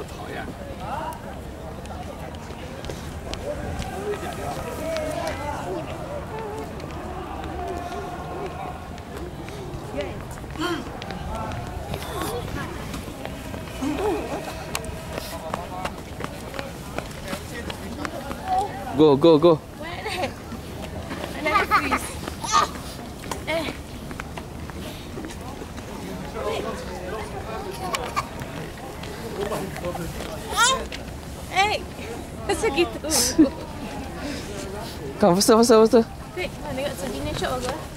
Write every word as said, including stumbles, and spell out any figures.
么讨厌。 Go, go, go. Eh, macam gitu. Come, faster, faster, faster. Wait, mana tengok sini shot bagus.